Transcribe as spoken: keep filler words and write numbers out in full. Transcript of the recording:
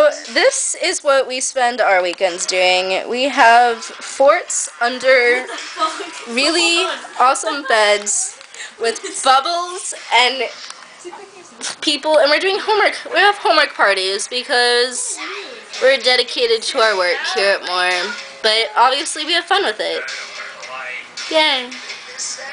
this is what we spend our weekends doing. We have forts under really awesome beds with bubbles and people, and we're doing homework. We have homework parties because we're dedicated to our work here at Moore. But obviously we have fun with it. Yay.